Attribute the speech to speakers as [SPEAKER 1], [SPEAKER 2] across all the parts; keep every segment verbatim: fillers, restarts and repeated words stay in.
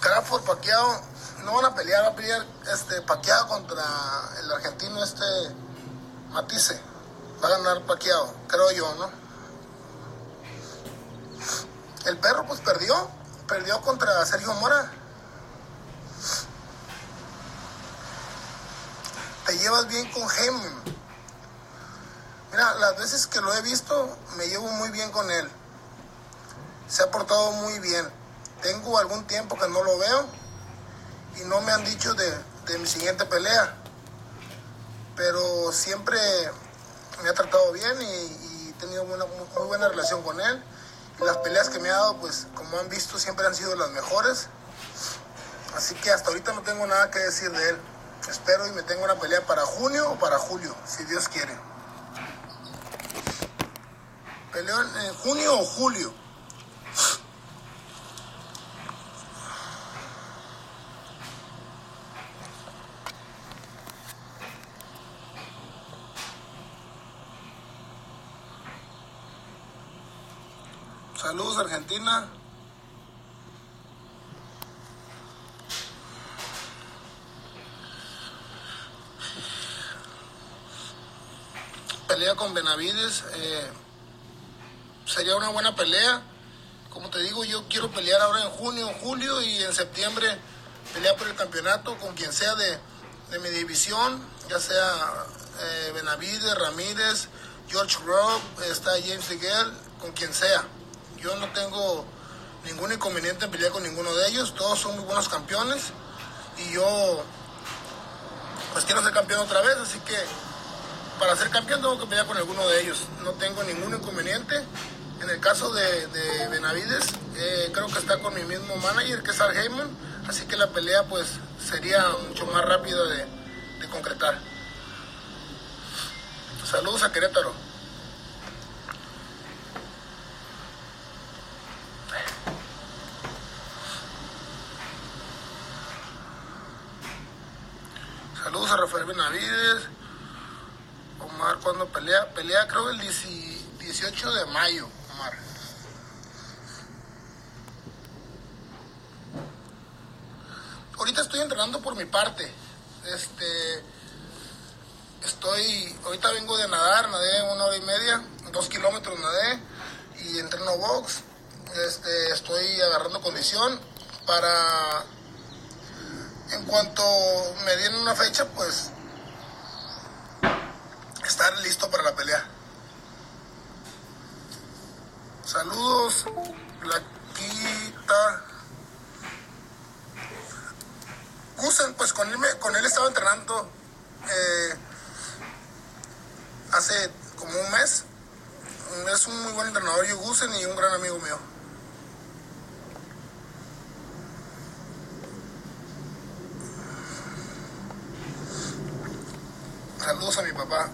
[SPEAKER 1] Crawford, Pacquiao, no van a pelear, va a pelear este, Pacquiao contra el argentino este Matisse. Va a ganar Pacquiao, creo yo, ¿no? El perro pues perdió, perdió contra Sergio Mora. Te llevas bien con Heyman. Mira, las veces que lo he visto, me llevo muy bien con él. Se ha portado muy bien. Tengo algún tiempo que no lo veo y no me han dicho de, de mi siguiente pelea. Pero siempre me ha tratado bien y, y he tenido una muy buena relación con él. Y las peleas que me ha dado, pues como han visto, siempre han sido las mejores. Así que hasta ahorita no tengo nada que decir de él. Espero y me tenga una pelea para junio o para julio, si Dios quiere. Peleo en junio o julio. Saludos, Argentina. Pelea con Benavides. Eh, sería una buena pelea. Como te digo, yo quiero pelear ahora en junio, julio y en septiembre pelear por el campeonato con quien sea de, de mi división, ya sea eh, Benavides, Ramírez, George Robb, está James Miguel, con quien sea. Yo no tengo ningún inconveniente en pelear con ninguno de ellos. Todos son muy buenos campeones. Y yo, pues quiero ser campeón otra vez. Así que para ser campeón tengo que pelear con alguno de ellos. No tengo ningún inconveniente. En el caso de, de Benavides, eh, creo que está con mi mismo manager, que es Al Heyman. Así que la pelea pues sería mucho más rápida de, de concretar. Saludos a Querétaro. Saludos a Rafael Benavides. Omar, ¿cuándo pelea? Pelea creo el dieciocho de mayo, Omar. Ahorita estoy entrenando por mi parte. Este, estoy, ahorita vengo de nadar, nadé una hora y media, dos kilómetros nadé y entreno box. Este, estoy agarrando condición para, en cuanto me den una fecha, pues estar listo para la pelea. Saludos, Blaquita. Gusen, pues con él, me, con él estaba entrenando eh, hace como un mes. Es un muy buen entrenador, yo Gusen, y un gran amigo mío. Saludos a mi papá.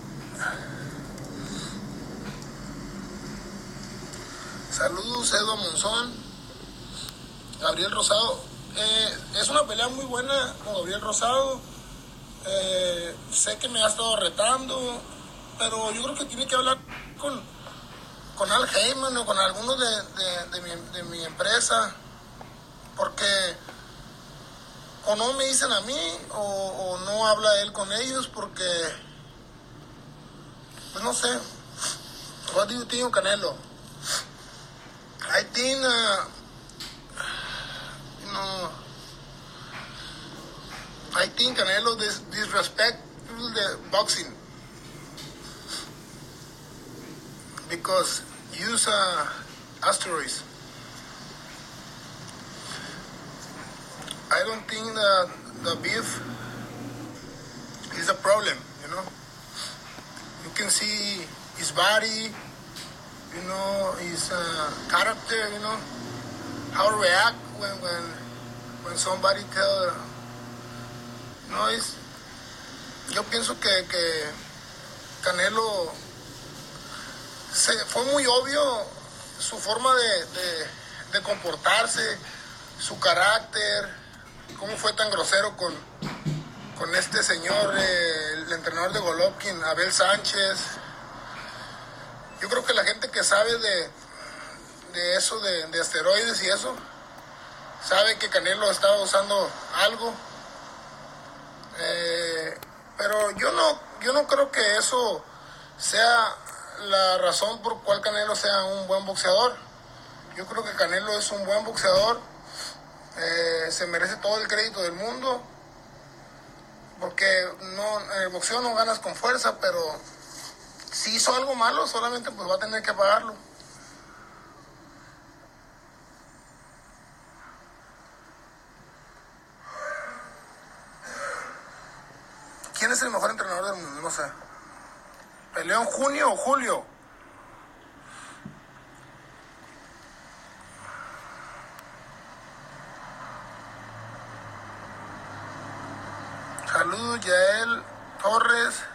[SPEAKER 1] Saludos, Edo Monzón. Gabriel Rosado. Eh, es una pelea muy buena con Gabriel Rosado. Eh, sé que me ha estado retando, pero yo creo que tiene que hablar con, con Al Heyman o con alguno de, de, de, mi, de mi empresa, porque o no me dicen a mí o, o no habla él con ellos, porque pues no sé. What do you think, Canelo? I think uh, you know I think Canelo dis- disrespect the boxing because use uh, asteroids. I don't think that the beef is a problem, you know. You can see his body, you know, his uh, character, you know, how to react when when when somebody tell, no, es, yo pienso que, que Canelo se, fue muy obvio su forma de, de, de comportarse, su carácter, cómo fue tan grosero con, con este señor, eh, el entrenador de Golovkin, Abel Sánchez. Yo creo que la gente que sabe de, de eso, de, de asteroides y eso, sabe que Canelo estaba usando algo. Eh, pero yo no, yo no creo que eso sea la razón por cual Canelo sea un buen boxeador. Yo creo que Canelo es un buen boxeador. Eh, se merece todo el crédito del mundo. Porque no, en el boxeo no ganas con fuerza, pero si hizo algo malo, solamente pues va a tener que pagarlo. ¿Quién es el mejor entrenador del mundo? No sé. ¿Peleó en junio o julio? Saludos, Yael Torres.